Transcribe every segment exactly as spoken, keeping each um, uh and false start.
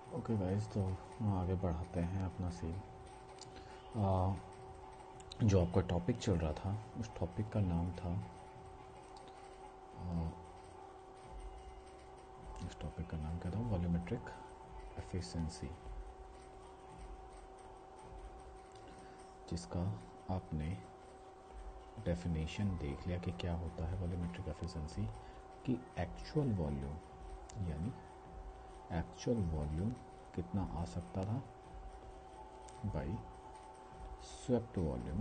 Okay guys, तो आगे बढ़ाते हैं अपना सीन। जो आपका टॉपिक चल रहा था उस टॉपिक का नाम था आ, इस टॉपिक का नाम क्या था? वॉल्यूमेट्रिक एफिशिएंसी, जिसका आपने डेफिनेशन देख लिया कि क्या होता है वॉल्यूमेट्रिक एफिशिएंसी। कि एक्चुअल वॉल्यूम यानी एक्चुअल वॉल्यूम कितना आ सकता था by swept volume.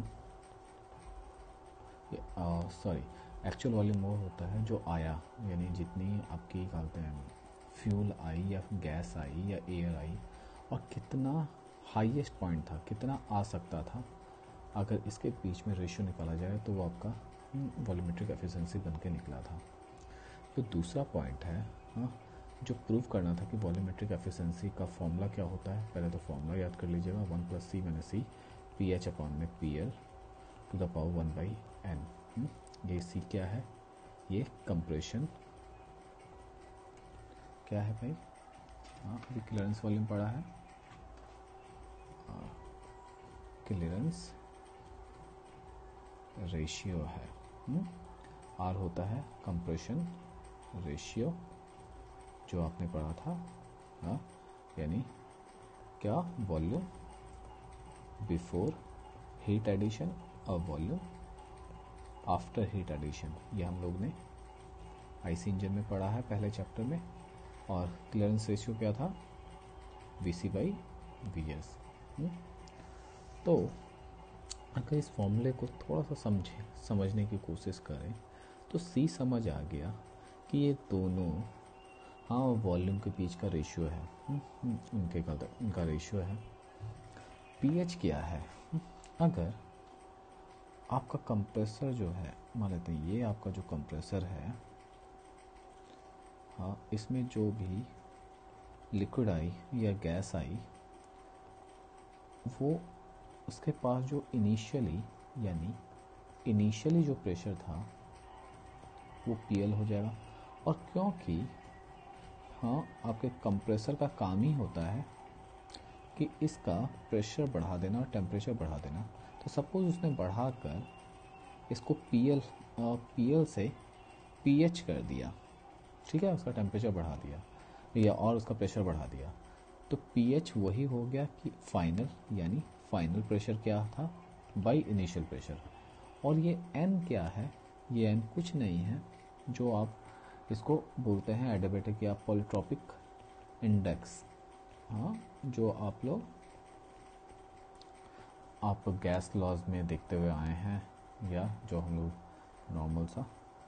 Sorry, actual volume वो होता है जो आया, यानी जितनी आपकी कहते हैं फ्यूल आई या गैस आई या एयर आई, और कितना हाईएस्ट पॉइंट था, कितना आ सकता था। अगर इसके बीच में रेशियो निकाला जाए तो वो आपका वॉल्यूमेट्रिक एफिशिएंसी बन के निकला था। तो दूसरा पॉइंट है हाँ, जो प्रूव करना था कि वॉल्यूमेट्रिक एफिशिएंसी का फॉर्मूला क्या होता है। पहले तो फॉर्मूला याद कर लीजिएगा, वन प्लस सी मैंने सी पी एच अपॉन में P L to the power one by N. ये सी क्या है? ये कंप्रेशन क्या है भाई? हाँ, अभी क्लियरेंस वॉल्यूम पढ़ा है, क्लियरेंस रेशियो है। आर होता है कंप्रेशन रेशियो, जो आपने पढ़ा था। हाँ, यानी क्या? वॉल्यूम बिफोर हीट एडिशन और वॉल्यूम आफ्टर हीट एडिशन। ये हम लोग ने आईसी इंजन में पढ़ा है पहले चैप्टर में। और क्लियरेंस रेशियो क्या था? V C by V S. तो अगर इस फॉर्मूले को थोड़ा सा समझे समझने की कोशिश करें तो सी समझ आ गया कि ये दोनों हाँ वॉल्यूम के बीच का रेशियो है, उनके का उनका रेशियो है। पीएच क्या है? अगर आपका कंप्रेसर जो है, मान लेते हैं ये आपका जो कंप्रेसर है, हाँ इसमें जो भी लिक्विड आई या गैस आई, वो उसके पास जो इनिशियली यानी इनिशियली जो प्रेशर था वो पीएल हो जाएगा। और क्योंकि हाँ आपके कंप्रेसर का काम ही होता है कि इसका प्रेशर बढ़ा देना और टेम्परेचर बढ़ा देना, तो सपोज उसने बढ़ाकर इसको पीएल पीएल से पीएच कर दिया, ठीक है, उसका टेम्परेचर बढ़ा दिया या और उसका प्रेशर बढ़ा दिया, तो पीएच वही हो गया कि फाइनल, यानी फाइनल प्रेशर क्या था बाई इनिशियल प्रेशर। और ये एन क्या है? ये एन कुछ नहीं है, जो आप इसको बोलते हैं एडियाबैटिक या पॉलीट्रॉपिक इंडेक्स। हाँ, जो आप लोग आप गैस लॉज में देखते हुए आए हैं, या जो हम लोग नॉर्मल सा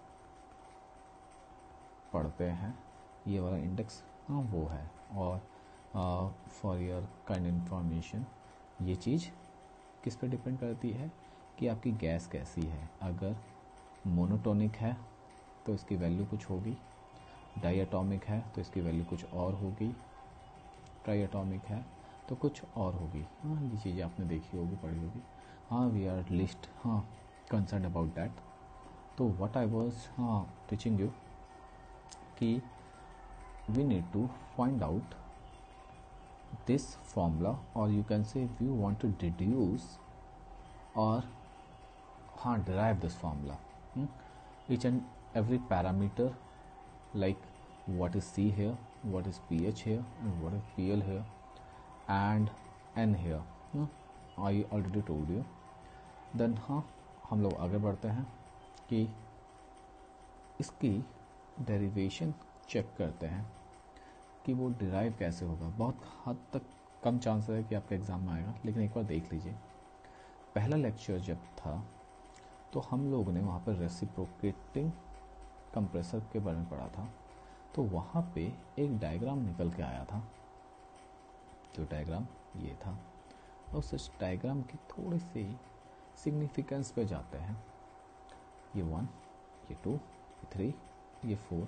पढ़ते हैं, ये वाला इंडेक्स हाँ वो है। और फॉर योर काइंड इंफॉर्मेशन, ये चीज़ किस पे डिपेंड करती है कि आपकी गैस कैसी है। अगर मोनोटोनिक है तो इसकी वैल्यू कुछ होगी, डाइएटॉमिक है तो इसकी वैल्यू कुछ और होगी, ट्राइएटॉमिक है तो कुछ और होगी। हाँ, ये चीज़ें आपने देखी होगी, पढ़ी होगी। हाँ, वी आर लिस्ट हाँ कंसर्न अबाउट दैट। तो व्हाट आई वाज हाँ टीचिंग यू कि we need to find out this formula, or you can say if you want to deduce or हाँ derive this formula, hmm? each and every parameter, like what is C here, what is pH here, and what is PL here, and N here, hmm? I already told you. Then हाँ हम लोग आगे बढ़ते हैं कि इसकी derivation check करते हैं कि वो डिराइव कैसे होगा। बहुत हद तक कम चांस है कि आपके एग्ज़ाम में आएगा, लेकिन एक बार देख लीजिए। पहला लेक्चर जब था तो हम लोगों ने वहाँ पर रेसिप्रोकेटिंग कंप्रेसर के बारे में पढ़ा था। तो वहाँ पे एक डायग्राम निकल के आया था, जो डायग्राम ये था। और उस डायग्राम की थोड़ी सी सिग्निफिकेंस पे जाते हैं। ये वन, ये टू, ये थ्री, ये फोर।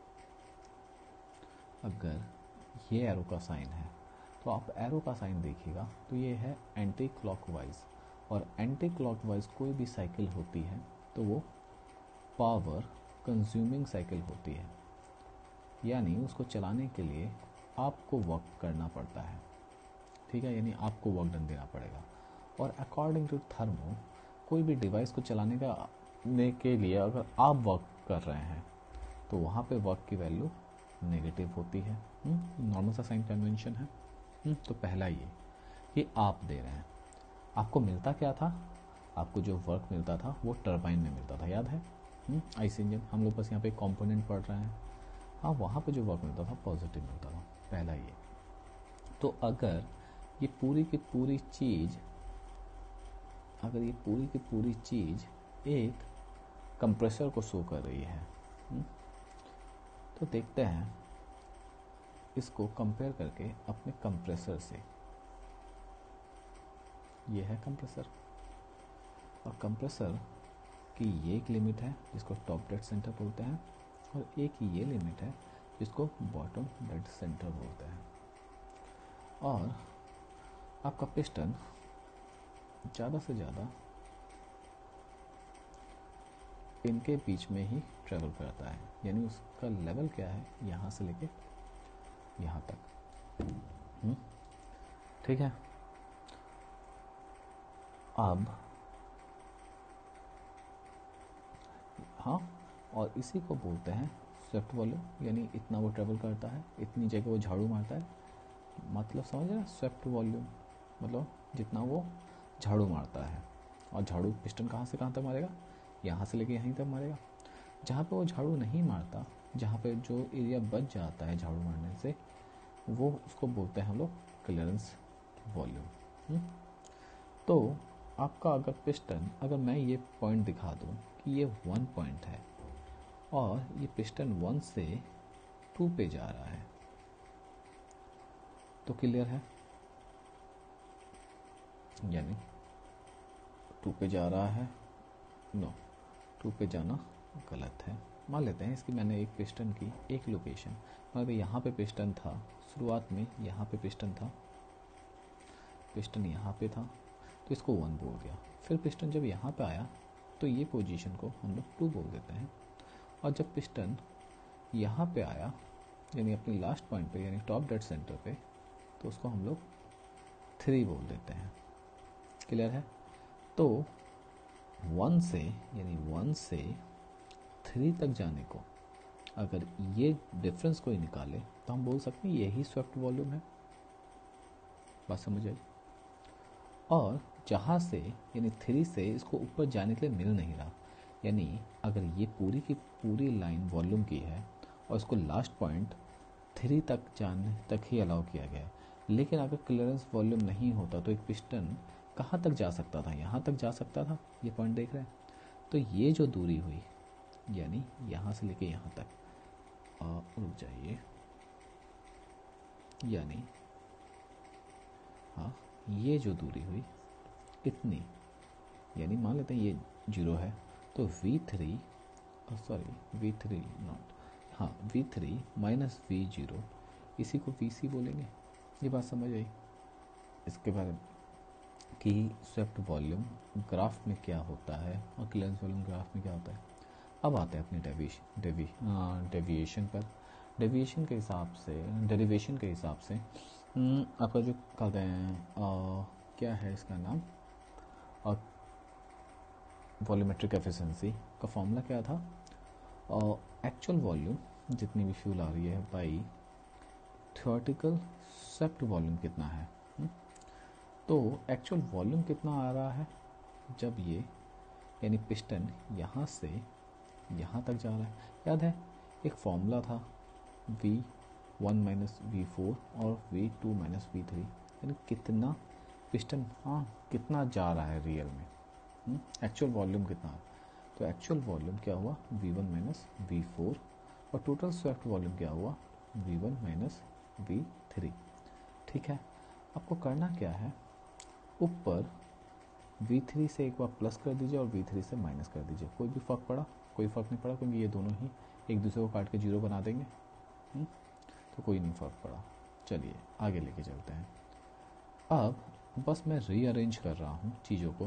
अगर ये एरो का साइन है तो आप एरो का साइन देखिएगा तो ये है एंटी क्लॉकवाइज। और एंटी क्लॉकवाइज कोई भी साइकिल होती है तो वो पावर कंज्यूमिंग साइकिल होती है, यानी उसको चलाने के लिए आपको वर्क करना पड़ता है, ठीक है, यानी आपको वर्क डन देना पड़ेगा। और अकॉर्डिंग टू थर्मो कोई भी डिवाइस को चलाने का ने के लिए अगर आप वर्क कर रहे हैं तो वहाँ पे वर्क की वैल्यू नेगेटिव होती है। नॉर्मल सा साइन कन्वेंशन है। हुँ? तो पहला ये ये आप दे रहे हैं, आपको मिलता क्या था, आपको जो वर्क मिलता था वो टरबाइन में मिलता था, याद है आईसी इंजन, हम लोग बस यहाँ पे कंपोनेंट पढ़ रहे हैं। हाँ, वहाँ पे जो वर्क मिलता था पॉजिटिव मिलता था, पहला ये। तो अगर ये पूरी की पूरी चीज़ अगर ये पूरी की पूरी चीज़ एक कंप्रेसर को शो कर रही है, हुँ? तो देखते हैं इसको कंपेयर करके अपने कंप्रेसर से। ये है कंप्रेसर, और कंप्रेसर की ये एक लिमिट है जिसको टॉप डेड सेंटर बोलते हैं, और एक ये लिमिट है जिसको बॉटम डेड सेंटर बोलते हैं। और आपका पिस्टन ज़्यादा से ज़्यादा इनके बीच में ही ट्रेवल करता है, यानी उसका लेवल क्या है, यहाँ से लेके यहाँ तक। ठीक है। अब हाँ, और इसी को बोलते हैं स्वेप्ट वॉल्यूम, यानी इतना वो ट्रेवल करता है, इतनी जगह वो झाड़ू मारता है, मतलब समझ रहे हैं, स्वेप्ट वॉल्यूम मतलब जितना वो झाड़ू मारता है। और झाड़ू पिस्टन कहाँ से कहाँ तक मारेगा, यहाँ से लेके यहीं तक मारेगा। जहाँ पे वो झाड़ू नहीं मारता, जहाँ पे जो एरिया बच जाता है झाड़ू मारने से, वो उसको बोलते हैं हम लोग क्लियरेंस वॉल्यूम। तो आपका अगर पिस्टन, अगर मैं ये पॉइंट दिखा दूँ कि ये वन पॉइंट है और ये पिस्टन वन से टू पे जा रहा है, तो क्लियर है, यानी टू पे जा रहा है, नो टू पे जाना गलत है। मान लेते हैं इसकी मैंने एक पिस्टन की एक लोकेशन, मतलब यहाँ पे पिस्टन था शुरुआत में, यहाँ पे पिस्टन था, पिस्टन यहाँ पे था, तो इसको वन बोल दिया। फिर पिस्टन जब यहाँ पे आया तो ये पोजीशन को हम लोग टू बोल देते हैं, और जब पिस्टन यहाँ पे आया यानी अपनी लास्ट पॉइंट पे, यानी टॉप डेड सेंटर पे, तो उसको हम लोग थ्री बोल देते हैं। क्लियर है। तो वन से यानी वन से थ्री तक जाने को अगर ये डिफरेंस कोई निकाले तो हम बोल सकते हैं यही स्वेप्ट वॉल्यूम है। बात समझ आई। और जहाँ से यानी थ्री से इसको ऊपर जाने के लिए मिल नहीं रहा, यानी अगर ये पूरी की पूरी लाइन वॉल्यूम की है और इसको लास्ट पॉइंट थ्री तक जाने तक ही अलाउ किया गया है, लेकिन अगर क्लियरेंस वॉल्यूम नहीं होता तो एक पिस्टन कहाँ तक जा सकता था, यहाँ तक जा सकता था। ये पॉइंट देख रहे हैं। तो ये जो दूरी हुई यानी यहाँ से लेके यहाँ तक, रुक जाइए, यानी हाँ ये जो दूरी हुई इतनी, यानी मान लेते हैं ये जीरो है, तो V three sorry V three not हाँ V three minus V zero, इसी को वी सी बोलेंगे। ये बात समझ आई इसके बारे में कि स्वेप्ट वॉल्यूम ग्राफ में क्या होता है और क्लियरेंस वॉल्यूम ग्राफ में क्या होता है। अब आते हैं अपने डेविएशन डेवी डेविएशन पर। डेविएशन के हिसाब से, डेरिवेशन के हिसाब से आपका जो कहते हैं क्या है इसका नाम, और वॉल्यूमेट्रिक एफिशिएंसी का फॉर्मूला क्या था, और एक्चुअल वॉल्यूम जितनी भी फ्यूल आ रही है बाई थ्योरेटिकल स्वेप्ट वॉल्यूम कितना है। हुँ? तो एक्चुअल वॉल्यूम कितना आ रहा है जब ये यानी पिस्टन यहाँ से यहाँ तक जा रहा है। याद है एक फॉर्मूला था V one minus V four और V two minus V three, यानी कितना पिस्टन हाँ कितना जा रहा है रियल में, एक्चुअल वॉल्यूम कितना है। तो एक्चुअल वॉल्यूम क्या हुआ V one minus V four, और टोटल स्वेप्ट वॉल्यूम क्या हुआ V one minus V three. ठीक है। आपको करना क्या है, ऊपर वी थ्री से एक बार प्लस कर दीजिए और वी थ्री से माइनस कर दीजिए। कोई भी फ़र्क पड़ा, कोई फ़र्क नहीं पड़ा, क्योंकि ये दोनों ही एक दूसरे को काट के जीरो बना देंगे, हुँ? तो कोई नहीं फ़र्क पड़ा। चलिए आगे लेके चलते हैं। अब बस मैं रीअरेंज कर रहा हूँ चीज़ों को।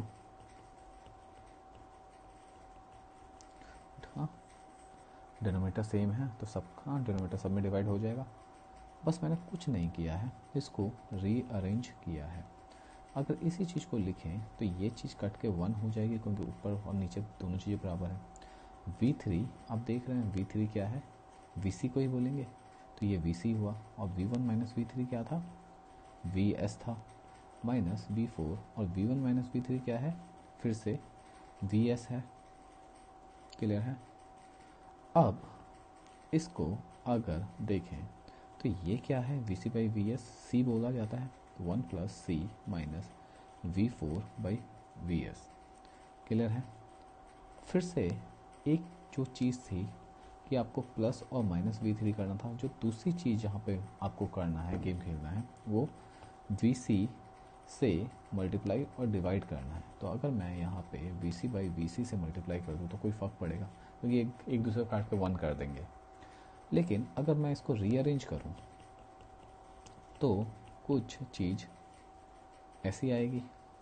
हाँ डिनोमीटर सेम है तो सब हाँ डिनोमीटर सब में डिवाइड हो जाएगा। बस मैंने कुछ नहीं किया है, इसको रीअरेंज किया है। अगर इसी चीज़ को लिखें तो ये चीज़ कट के वन हो जाएगी, क्योंकि ऊपर और नीचे दोनों चीज़ें बराबर हैं। वी थ्री आप देख रहे हैं, वी थ्री क्या है, वी सी को ही बोलेंगे, तो ये वी सी हुआ। और V one minus V three क्या था, वी एस था, माइनस वी फोर, और V one minus V three क्या है, फिर से वी एस है। क्लियर है। अब इसको अगर देखें तो ये क्या है, V C by V S, C बोला जाता है, one plus C minus V four by V S. Clear है। फिर से एक जो चीज़ थी कि आपको प्लस और माइनस वी थ्री करना था, जो दूसरी चीज़ जहाँ पे आपको करना है, गेम खेलना है, वो वी सी से मल्टीप्लाई और डिवाइड करना है। तो अगर मैं यहाँ पे V C by V C से मल्टीप्लाई कर दूँ तो कोई फ़र्क पड़ेगा, क्योंकि एक, एक दूसरे को काट के वन कर देंगे। लेकिन अगर मैं इसको रीअरेंज करूँ तो कुछ चीज़ ऐसी आएगी,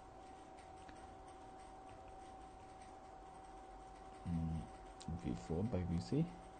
V four by V C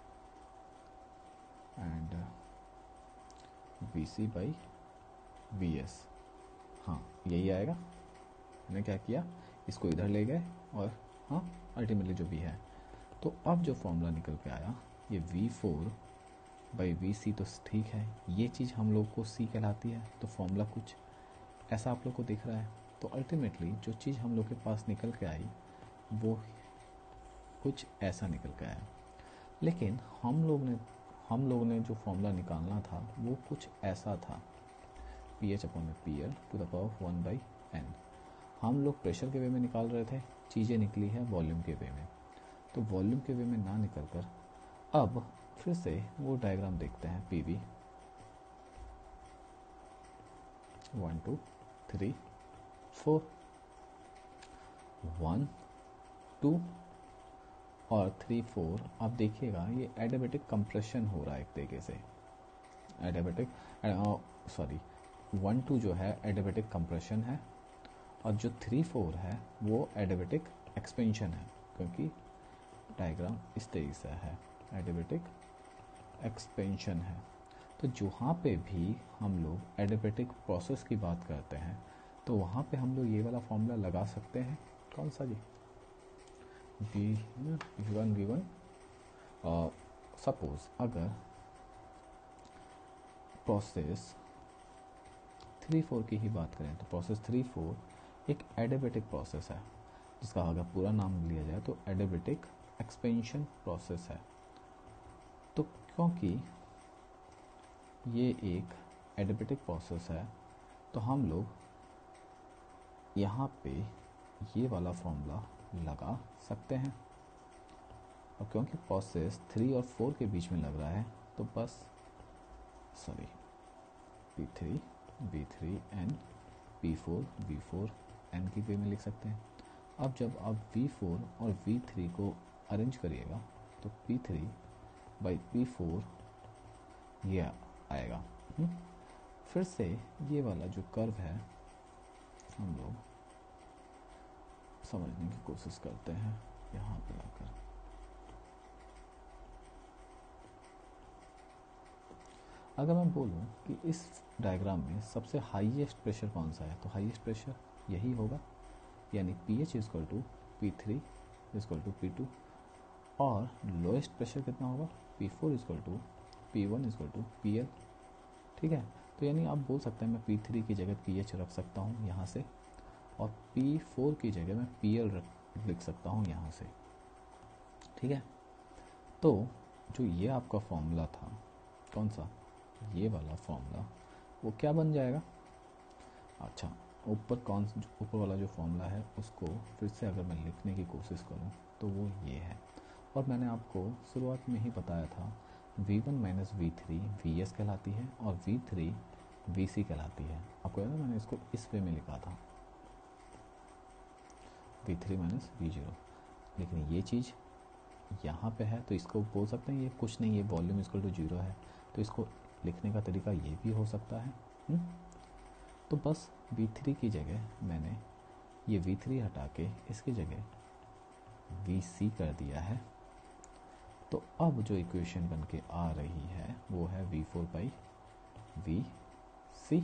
and V C by V S. हाँ, यही आएगा। मैंने क्या किया, इसको इधर ले गए और हाँ अल्टीमेटली जो भी है। तो अब जो फॉर्मूला निकल के आया, ये V four by V C तो ठीक है, ये चीज़ हम लोग को सी कहलाती है, तो फॉर्मूला कुछ ऐसा आप लोग को दिख रहा है। तो अल्टीमेटली जो चीज़ हम लोग के पास निकल के आई वो कुछ ऐसा निकल के आया। लेकिन हम लोग ने हम लोग ने जो फॉर्मूला निकालना था वो कुछ ऐसा था, पी एच अपॉन में P L to the power one by N. हम लोग प्रेशर के वे में निकाल रहे थे, चीज़ें निकली है वॉल्यूम के वे में। तो वॉल्यूम के वे में ना निकल कर अब फिर से वो डायग्राम देखते हैं, P V one two three four, one two और थ्री फोर। आप देखिएगा ये एडियाबेटिक कंप्रेशन हो रहा है एक तरीके से। एडियाबेटिक सॉरी वन टू जो है एडियाबेटिक कंप्रेशन है, और जो थ्री फोर है वो एडियाबेटिक एक्सपेंशन है, क्योंकि डायग्राम इस तरीके से है, एडियाबेटिक एक्सपेंशन है। तो जहाँ पे भी हम लोग एडियाबेटिक प्रोसेस की बात करते हैं तो वहाँ पे हम लोग ये वाला फॉर्मूला लगा सकते हैं। कौन सा जी, V one V one. Suppose अगर प्रोसेस थ्री फोर की ही बात करें तो प्रोसेस थ्री फोर एक एडियाबेटिक प्रोसेस है, जिसका अगर पूरा नाम लिया जाए तो एडियाबेटिक एक्सपेंशन प्रोसेस है। तो क्योंकि ये एक एडियाबेटिक प्रोसेस है तो हम लोग यहाँ पे ये वाला फॉर्मूला लगा सकते हैं। और क्योंकि प्रोसेस थ्री और फोर के बीच में लग रहा है तो बस sorry P three B three N P four B four N की वे में लिख सकते हैं। अब जब आप वी फोर और वी थ्री को अरेंज करिएगा तो P three by P four ये आएगा। हुँ? फिर से ये वाला जो कर्व है हम लोग समझने की कोशिश करते हैं यहाँ पे आकर। अगर मैं बोलूँ कि इस डायग्राम में सबसे हाईएस्ट प्रेशर कौन सा है, तो हाईएस्ट प्रेशर यही होगा, यानी P H equal to P three equal to P two, और लोएस्ट प्रेशर कितना होगा, P four equal to P one equal to P L. ठीक है, तो यानी आप बोल सकते हैं मैं पी थ्री की जगह पी एच रख सकता हूँ यहाँ से, और पी फोर की जगह मैं पी एल रख लिख सकता हूँ यहाँ से। ठीक है, तो जो ये आपका फॉर्मूला था, कौन सा, ये वाला फॉर्मूला, वो क्या बन जाएगा। अच्छा, ऊपर कौन ऊपर वाला जो फॉर्मूला है उसको फिर से अगर मैं लिखने की कोशिश करूँ तो वो ये है। और मैंने आपको शुरुआत में ही बताया था V one minus V three V S कहलाती है और वी थ्री वी सी कहलाती है। आपको याद है मैंने इसको इस वे में लिखा था, V three minus V zero. लेकिन ये चीज़ यहाँ पे है तो इसको बोल सकते हैं ये कुछ नहीं, ये वॉल्यूम इक्वल टू जीरो है, तो इसको लिखने का तरीका ये भी हो सकता है। हुँ? तो बस वी थ्री की जगह मैंने ये वी थ्री हटा के इसकी जगह वी सी कर दिया है। तो अब जो इक्वेशन बन के आ रही है वो है V four by V C.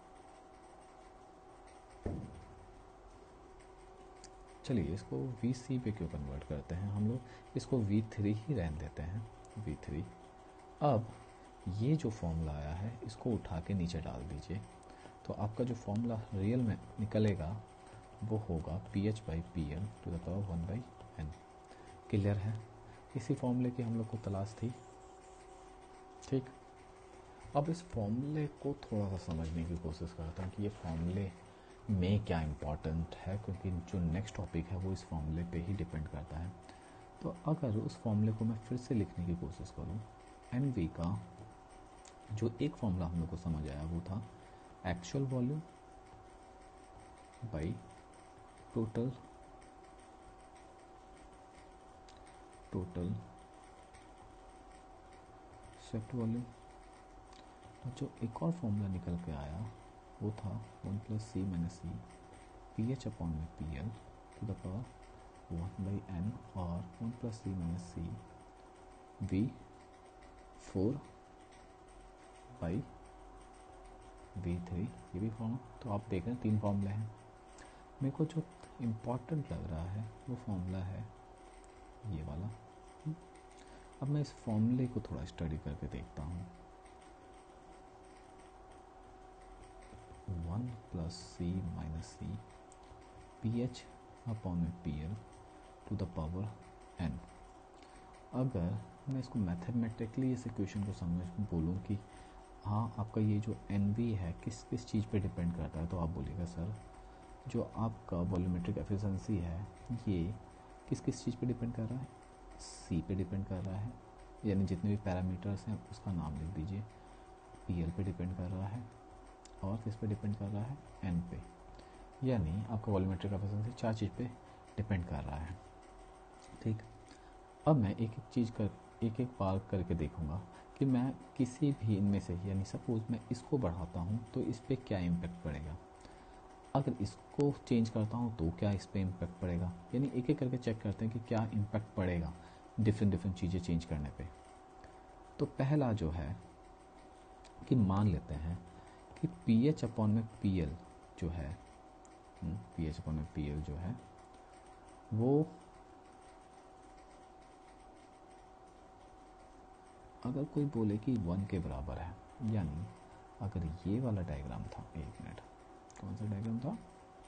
चलिए इसको वी सी पे क्यों कन्वर्ट करते हैं हम लोग, इसको वी थ्री ही रहने देते हैं, वी थ्री। अब ये जो फॉर्मूला आया है इसको उठा के नीचे डाल दीजिए, तो आपका जो फॉर्मूला रियल में निकलेगा वो होगा P H by P L to the power one by N. Clear है? इसी फॉर्मूले की हम लोग को तलाश थी। ठीक, अब इस फॉर्मूले को थोड़ा सा समझने की कोशिश करता हूँ कि ये फॉर्मूले में क्या इम्पोर्टेंट है, क्योंकि जो नेक्स्ट टॉपिक है वो इस फॉर्मूले पे ही डिपेंड करता है। तो अगर उस फॉर्मूले को मैं फिर से लिखने की कोशिश करूँ, एन वी का जो एक फॉर्मूला हम लोग को समझ आया वो था actual volume by total total swept volume. और जो एक और फॉर्मूला निकल के आया वो था one plus C minus C P H upon में P L to the power one by N, और one plus C minus C V four by V three. ये भी फॉर्मूला, तो आप देख रहे हैं तीन फॉर्मूले हैं। मेरे को जो इम्पोर्टेंट लग रहा है वो फॉर्मूला है ये वाला। अब मैं इस फॉर्मूले को थोड़ा स्टडी करके देखता हूँ। One plus C minus C P H upon में P L to the power N. अगर मैं इसको मैथमेटिकली इस इक्वेशन को समझ बोलूँ कि हाँ आपका ये जो एन वी है किस किस चीज़ पे डिपेंड करता है, तो आप बोलिएगा सर जो आपका वॉल्यूमेट्रिक एफिशिएंसी है ये किस किस चीज़ पे डिपेंड कर रहा है, सी पे डिपेंड कर रहा है, यानी जितने भी पैरामीटर्स हैं उसका नाम लिख दीजिए। पी एल पे डिपेंड कर रहा है, और किस पे डिपेंड कर रहा है, एन पे। यानी आपका वॉल्यूमेट्रिक एफिशिएंसी चार चीज़ पे डिपेंड कर रहा है। ठीक, अब मैं एक एक चीज़ कर एक एक बार करके देखूंगा कि मैं किसी भी इनमें से, यानी सपोज मैं इसको बढ़ाता हूँ तो इस पर क्या इम्पेक्ट पड़ेगा, अगर इसको चेंज करता हूँ तो क्या इस पर इम्पेक्ट पड़ेगा। यानी एक एक करके चेक करते हैं कि क्या इम्पेक्ट पड़ेगा डिफरेंट डिफरेंट चीज़ें चेंज करने पे। तो पहला जो है कि मान लेते हैं कि पी एच अपॉन में पी एल जो है, पी एच अपॉन में पी एल जो है वो अगर कोई बोले कि वन के बराबर है, यानी अगर ये वाला डायग्राम था, एक मिनट कौन सा डायग्राम था,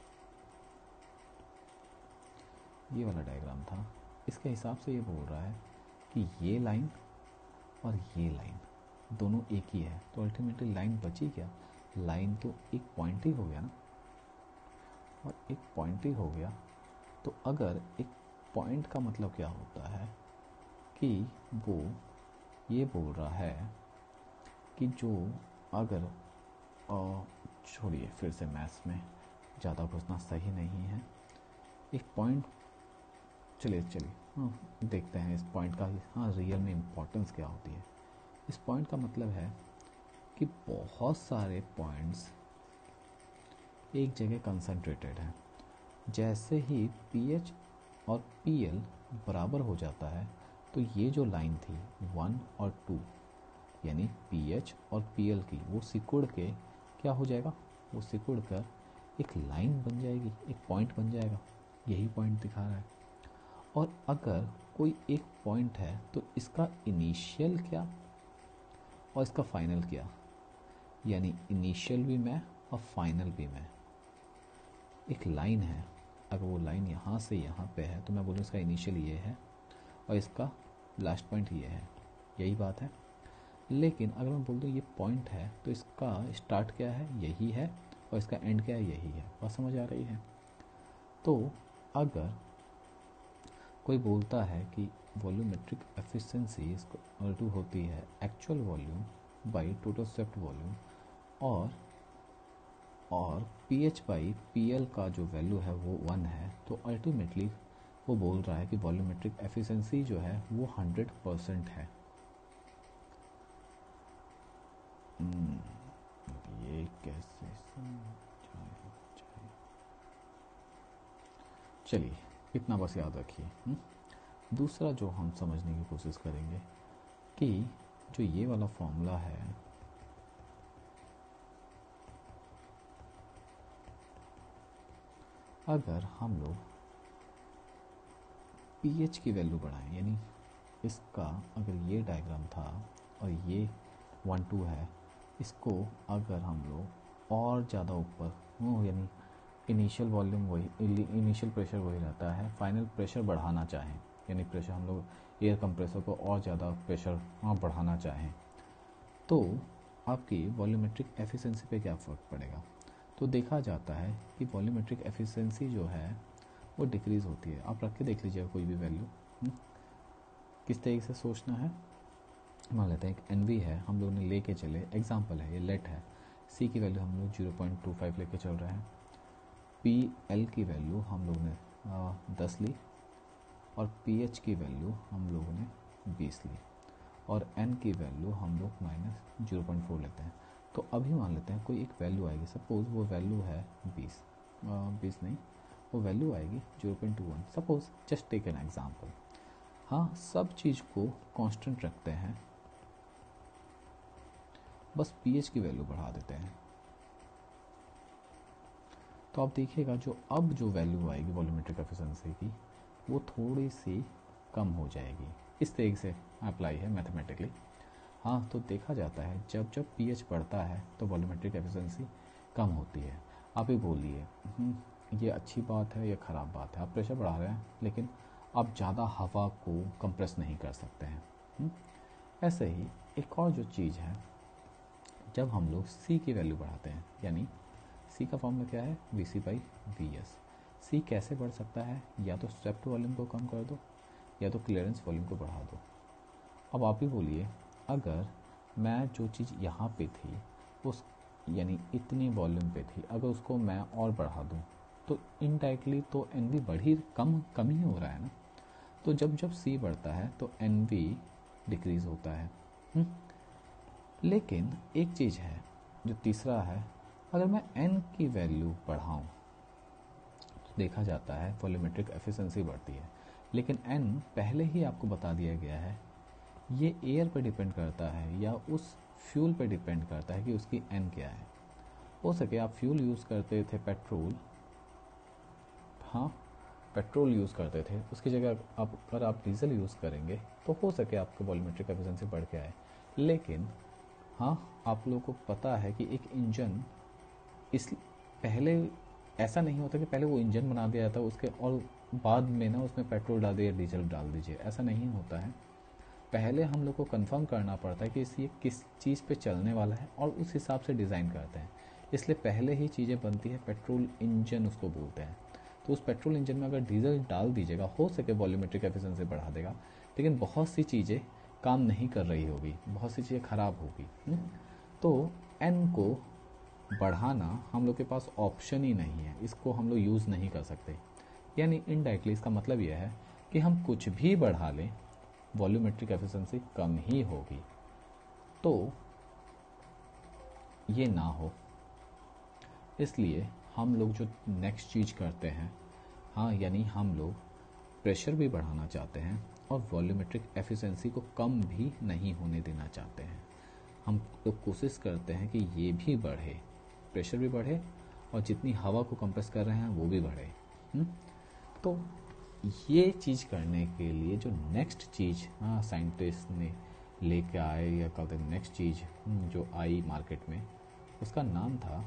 ये वाला डायग्राम था, इसके हिसाब से ये बोल रहा है कि ये लाइन और ये लाइन दोनों एक ही है, तो अल्टीमेटली लाइन बची क्या, लाइन तो एक पॉइंट ही हो गया ना, और एक पॉइंट ही हो गया। तो अगर एक पॉइंट का मतलब क्या होता है कि वो ये बोल रहा है कि जो अगर छोड़िए फिर से मैथ्स में ज़्यादा घुसना सही नहीं है, एक पॉइंट, चलिए चलिए हाँ देखते हैं इस पॉइंट का हाँ रियल में इम्पोर्टेंस क्या होती है। इस पॉइंट का मतलब है कि बहुत सारे पॉइंट्स एक जगह कंसंट्रेटेड हैं। जैसे ही पीएच और पीएल बराबर हो जाता है तो ये जो लाइन थी वन और टू, यानी पीएच और पीएल की, वो सिकुड़ के क्या हो जाएगा, वो सिकुड़ कर एक लाइन बन जाएगी, एक पॉइंट बन जाएगा। यही पॉइंट दिखा रहा है। और अगर कोई एक पॉइंट है तो इसका इनिशियल क्या और इसका फाइनल क्या, यानी इनिशियल भी मैं और फाइनल भी मैं। एक लाइन है, अगर वो लाइन यहाँ से यहाँ पे है तो मैं बोलूँ इसका इनिशियल ये है और इसका लास्ट पॉइंट ये है, यही बात है। लेकिन अगर मैं बोल दूँ ये पॉइंट है तो इसका स्टार्ट क्या है, यही है, और इसका एंड क्या है, यही है। बात समझ आ रही है? तो अगर कोई बोलता है कि वॉल्यूमेट्रिक एफिशिएंसी इक्वल टू होती है actual volume by total swept volume, और और P H by P L का जो वैल्यू है वो वन है, तो अल्टीमेटली वो बोल रहा है कि वॉल्यूमेट्रिक एफिशिएंसी जो है वो हंड्रेड परसेंट है। ये कैसे समझाया जाए, चलिए इतना बस याद रखिए। दूसरा जो हम समझने की कोशिश करेंगे कि जो ये वाला फॉर्मूला है अगर हम लोग पीएच की वैल्यू बढ़ाएं, यानी इसका अगर ये डायग्राम था और ये वन टू है, इसको अगर हम लोग और ज़्यादा ऊपर, यानी इनिशियल वॉल्यूम वही, इनिशियल प्रेशर वही रहता है, फाइनल प्रेशर बढ़ाना चाहें, यानी प्रेशर हम लोग एयर कंप्रेसर को और ज़्यादा प्रेशर वहाँ बढ़ाना चाहें, तो आपकी वॉल्यूमेट्रिक एफिशिएंसी पे क्या फ़र्क पड़ेगा? तो देखा जाता है कि वॉल्यूमेट्रिक एफिशिएंसी जो है वो डिक्रीज़ होती है। आप रख के देख लीजिएगा कोई भी वैल्यू, किस तरीके से सोचना है। मान लेते हैं एक एन वी है, हम लोग ने लेके चले, एग्जांपल है ये लेट है, सी की वैल्यू हम लोग ज़ीरो पॉइंट टू फाइव लेके चल रहे हैं, पी एल की वैल्यू हम लोग ने आ, दस ली और पी एच की वैल्यू हम लोगों ने बीस ली और एन की वैल्यू हम लोग माइनस जीरो पॉइंट फोर लेते हैं। तो अभी मान लेते हैं कोई एक वैल्यू आएगी, सपोज़ वो वैल्यू है बीस, बीस नहीं, वो वैल्यू आएगी zero point two one, suppose, just take an example. हाँ, सब चीज़ को कांस्टेंट रखते हैं, बस पीएच की वैल्यू बढ़ा देते हैं। तो आप देखिएगा जो अब जो वैल्यू आएगी वॉल्यूमेट्रिक एफिशिएंसी की, वो थोड़ी सी कम हो जाएगी। इस तरीके से अप्लाई है मैथमेटिकली। हाँ, तो देखा जाता है जब जब पीएच बढ़ता है तो वॉल्यूमेट्रिक एफिशिएंसी कम होती है। आप ही बोलिए ये अच्छी बात है या ख़राब बात है? आप प्रेशर बढ़ा रहे हैं लेकिन आप ज़्यादा हवा को कंप्रेस नहीं कर सकते हैं। हुँ? ऐसे ही एक और जो चीज़ है, जब हम लोग सी की वैल्यू बढ़ाते हैं, यानी सी का फॉर्मूला क्या है, V C by V S. C कैसे बढ़ सकता है? या तो स्वेप्ट वॉल्यूम को कम कर दो या तो क्लियरेंस वॉल्यूम को बढ़ा दो। अब आप ही बोलिए, अगर मैं जो चीज़ यहाँ पे थी उस, यानी इतनी वॉल्यूम पे थी, अगर उसको मैं और बढ़ा दूँ तो इनडायरेक्टली तो एन वी बढ़ी कम कम ही हो रहा है ना। तो जब जब सी बढ़ता है तो एन वी डिक्रीज़ होता है। हुँ? लेकिन एक चीज़ है जो तीसरा है, अगर मैं एन की वैल्यू बढ़ाऊँ तो देखा जाता है वॉल्यूमेट्रिक एफिशिएंसी बढ़ती है, लेकिन एन पहले ही आपको बता दिया गया है, ये एयर पे डिपेंड करता है या उस फ्यूल पे डिपेंड करता है कि उसकी एन क्या है। हो सके आप फ्यूल यूज़ करते थे पेट्रोल, हाँ पेट्रोल यूज़ करते थे, उसकी जगह आप अगर आप डीजल यूज़ करेंगे तो हो सके आपका वॉल्यूमेट्रिक एफिशिएंसी बढ़ के आए। लेकिन हाँ, आप लोगों को पता है कि एक इंजन, इस पहले ऐसा नहीं होता कि पहले वो इंजन बना दिया जाता उसके और बाद में ना उसमें पेट्रोल डाल दिया, डीजल डाल दीजिए, ऐसा नहीं होता है। पहले हम लोग को कंफर्म करना पड़ता है कि ये किस चीज़ पे चलने वाला है और उस हिसाब से डिज़ाइन करते हैं। इसलिए पहले ही चीज़ें बनती है, पेट्रोल इंजन उसको बोलते हैं। तो उस पेट्रोल इंजन में अगर डीजल डाल दीजिएगा, हो सके वॉल्यूमेट्रिक एफिशिएंसी बढ़ा देगा, लेकिन बहुत सी चीज़ें काम नहीं कर रही होगी, बहुत सी चीज़ें ख़राब होगी। तो एन को बढ़ाना हम लोग के पास ऑप्शन ही नहीं है, इसको हम लोग यूज़ नहीं कर सकते। यानी इनडायरेक्टली इसका मतलब यह है कि हम कुछ भी बढ़ा लें वॉल्यूमेट्रिक एफिशिएंसी कम ही होगी। तो ये ना हो, इसलिए हम लोग जो नेक्स्ट चीज़ करते हैं, हाँ, यानी हम लोग प्रेशर भी बढ़ाना चाहते हैं और वॉल्यूमेट्रिक एफिशिएंसी को कम भी नहीं होने देना चाहते हैं। हम लोग कोशिश करते हैं कि ये भी बढ़े, प्रेशर भी बढ़े और जितनी हवा को कंप्रेस कर रहे हैं वो भी बढ़े। हुँ? तो ये चीज़ करने के लिए जो नेक्स्ट चीज़, हाँ, साइंटिस्ट ने लेके आए या कहते हैं नेक्स्ट चीज़ जो आई मार्केट में, उसका नाम था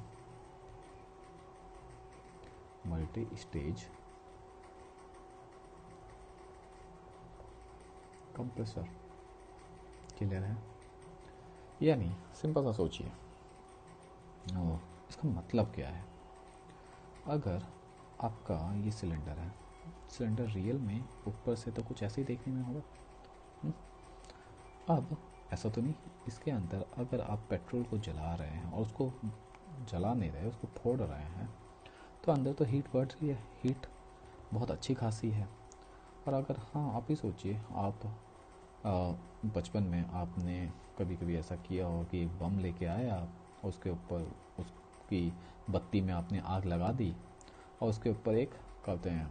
मल्टी स्टेज कंप्रेसर। क्लियर है? यानी सिंपल सा सोचिए, इसका मतलब क्या है, अगर आपका ये सिलेंडर है, सिलेंडर रियल में ऊपर से तो कुछ ऐसे ही देखने में होगा। हुँ? अब ऐसा तो नहीं, इसके अंदर अगर आप पेट्रोल को जला रहे हैं और उसको जला नहीं रहे, उसको फोड़ रहे हैं, तो अंदर तो हीट बढ़ रही है, हीट बहुत अच्छी खासी है। और अगर, हाँ, आप ही सोचिए, आप बचपन में आपने कभी कभी ऐसा किया हो कि एक बम लेके आए आप, उसके ऊपर उसकी बत्ती में आपने आग लगा दी और उसके ऊपर एक कहते हैं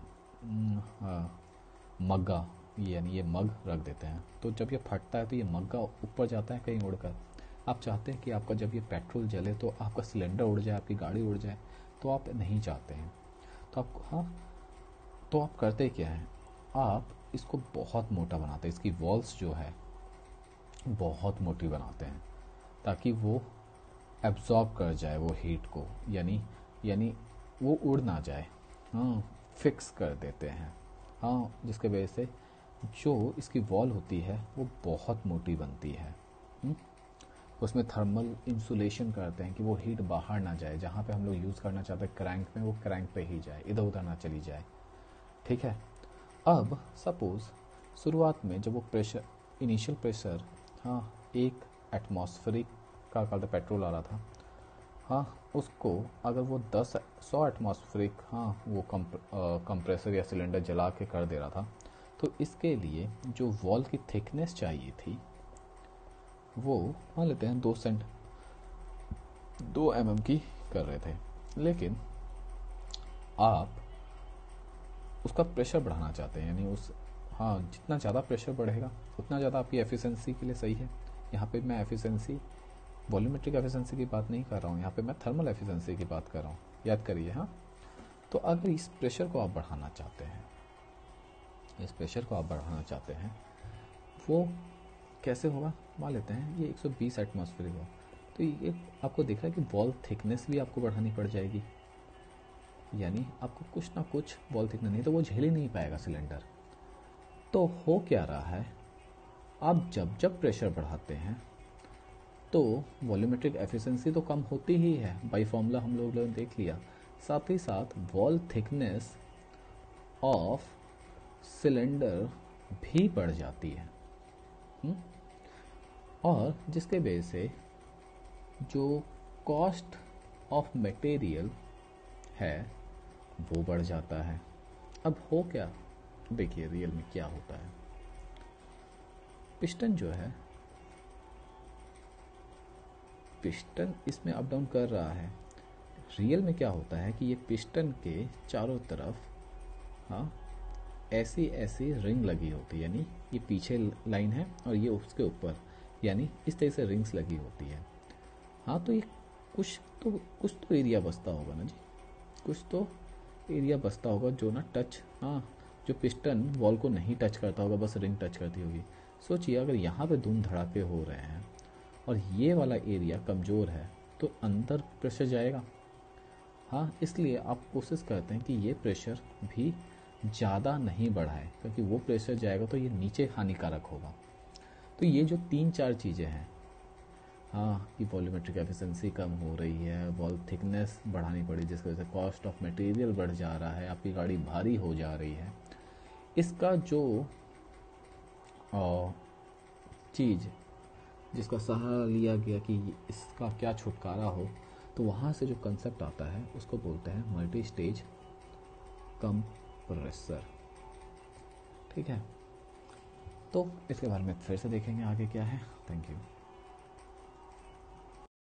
मग्गा, यानी ये मग रख देते हैं। तो जब ये फटता है तो ये मग्गा ऊपर जाता है कहीं उड़कर। आप चाहते हैं कि आपका जब ये पेट्रोल जले तो आपका सिलेंडर उड़ जाए, आपकी गाड़ी उड़ जाए, तो आप नहीं चाहते हैं। तो आप हाँ तो आप करते क्या है, आप इसको बहुत मोटा बनाते हैं, इसकी वॉल्स जो है बहुत मोटी बनाते हैं ताकि वो एब्जॉर्ब कर जाए वो हीट को, यानी यानी वो उड़ ना जाए। हाँ, फिक्स कर देते हैं। हाँ, जिसके वजह से जो इसकी वॉल होती है वो बहुत मोटी बनती है। हुँ? उसमें थर्मल इंसुलेशन करते हैं कि वो हीट बाहर ना जाए, जहाँ पे हम लोग यूज़ करना चाहते हैं क्रैंक में, वो क्रैंक पे ही जाए, इधर उधर ना चली जाए। ठीक है। अब सपोज शुरुआत में जब वो प्रेशर, इनिशियल प्रेशर, हाँ, एक एटमॉस्फेरिक का कहते पेट्रोल आ रहा था, हाँ, उसको अगर वो दस सौ एटमॉस्फेरिक, हाँ, वो कंप्रेसर या सिलेंडर जला के कर दे रहा था, तो इसके लिए जो वॉल की थिकनेस चाहिए थी वो मान लेते हैं दो सेंट दो एम एम की कर रहे थे, लेकिन आप उसका प्रेशर बढ़ाना चाहते हैं, यानी उस हाँ जितना ज़्यादा प्रेशर बढ़ेगा उतना ज़्यादा आपकी एफिशिएंसी के लिए सही है। यहाँ पे मैं एफिशिएंसी, वॉल्यूमेट्रिक एफिशिएंसी की बात नहीं कर रहा हूँ, यहाँ पे मैं थर्मल एफिशिएंसी की बात कर रहा हूँ, याद करिए। हाँ, तो अगर इस प्रेशर को आप बढ़ाना चाहते हैं, इस प्रेशर को आप बढ़ाना चाहते हैं, वो कैसे होगा, मान लेते हैं ये एक सौ बीस एटमॉस्फेयर होगा, तो ये आपको दिख रहा है कि वॉल थिकनेस भी आपको बढ़ानी पड़ जाएगी, यानी आपको कुछ ना कुछ वॉल थिकनेस, नहीं तो वो झेल ही नहीं पाएगा सिलेंडर। तो हो क्या रहा है, आप जब जब प्रेशर बढ़ाते हैं तो वॉल्यूमेट्रिक एफिशिएंसी तो कम होती ही है, बाई फॉर्मूला हम लोग ने देख लिया, साथ ही साथ वॉल थिकनेस ऑफ सिलेंडर भी बढ़ जाती है। हुँ? और जिसके वजह से जो कॉस्ट ऑफ मटेरियल है वो बढ़ जाता है। अब हो क्या, देखिए रियल में क्या होता है, पिस्टन जो है, पिस्टन इसमें अप डाउन कर रहा है, रियल में क्या होता है कि ये पिस्टन के चारों तरफ, हाँ, ऐसी ऐसी रिंग लगी होती है, यानी ये पीछे लाइन है और ये उसके ऊपर, यानी इस तरह से रिंग्स लगी होती है। हाँ, तो ये कुछ तो कुछ तो एरिया बचता होगा ना जी, कुछ तो एरिया बचता होगा जो ना टच, हाँ, जो पिस्टन वॉल को नहीं टच करता होगा, बस रिंग टच करती होगी। सोचिए अगर यहाँ पे धूम धड़ाके हो रहे हैं और ये वाला एरिया कमज़ोर है तो अंदर प्रेशर जाएगा। हाँ, इसलिए आप कोशिश करते हैं कि ये प्रेशर भी ज़्यादा नहीं बढ़ाए, क्योंकि वो प्रेशर जाएगा तो ये नीचे हानिकारक होगा। तो ये जो तीन चार चीज़ें हैं, हाँ, कि वॉल्यूमेट्रिक एफिशिएंसी कम हो रही है, वॉल थिकनेस बढ़ानी पड़ी जिसकी वजह से कॉस्ट ऑफ मटेरियल बढ़ जा रहा है, आपकी गाड़ी भारी हो जा रही है, इसका जो चीज़ जिसका सहारा लिया गया कि इसका क्या छुटकारा हो, तो वहाँ से जो कंसेप्ट आता है उसको बोलते हैं मल्टी स्टेज कंप्रेसर। ठीक है, तो इसके बारे में फिर से देखेंगे आगे क्या है। Thank you.